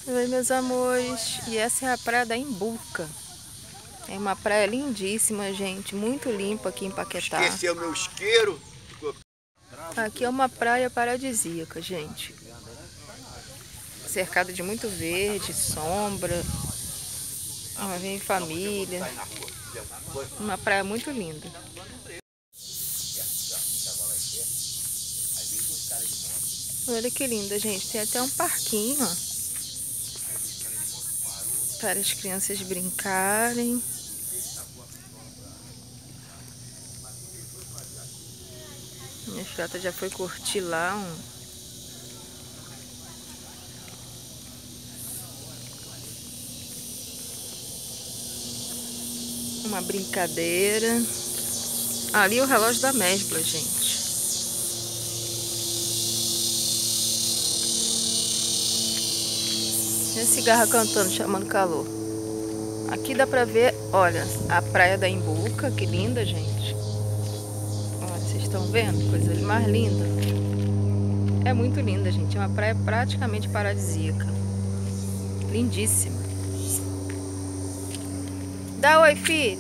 Oi, meus amores, e essa é a praia da Imbuca. É uma praia lindíssima, gente, muito limpa aqui em Paquetá. Esqueceu meu isqueiro? Aqui é uma praia paradisíaca, gente. Cercada de muito verde, sombra. Vem família. Uma praia muito linda. Olha que linda, gente. Tem até um parquinho, ó, para as crianças brincarem. Minha filhota já foi curtir lá uma brincadeira. Ali o relógio da Mesbla, gente. E a cigarra cantando, chamando calor. Aqui dá pra ver, olha, a praia da Imbuca, que linda, gente. Olha, vocês estão vendo? Coisa mais linda. É muito linda, gente. É uma praia praticamente paradisíaca. Lindíssima. Dá oi, filho.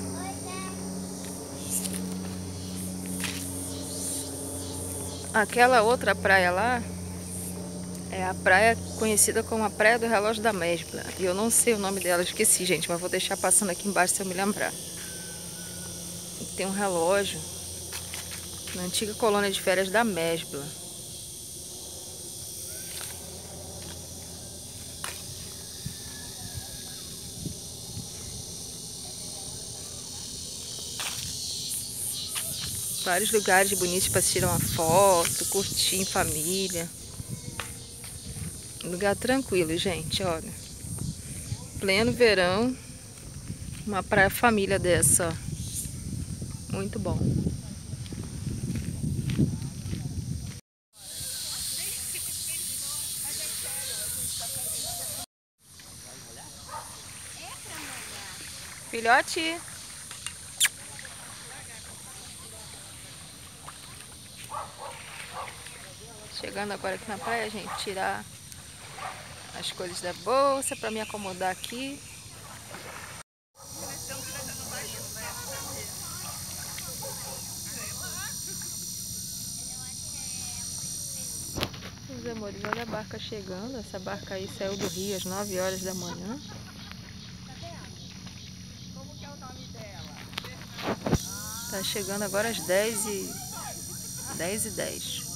Aquela outra praia lá é a praia conhecida como a Praia do Relógio da Mesbla. E eu não sei o nome dela, esqueci, gente, mas vou deixar passando aqui embaixo se eu me lembrar. Tem um relógio na antiga colônia de férias da Mesbla. Vários lugares bonitos para tirar uma foto, curtir em família. Lugar tranquilo, gente, olha. Pleno verão, uma praia família dessa. Muito bom. Filhote. Chegando agora aqui na praia, gente, tirar as coisas da bolsa para me acomodar aqui. Meus amores, olha a barca chegando. Essa barca aí saiu do Rio às 9 horas da manhã. Tá chegando agora às 10h10.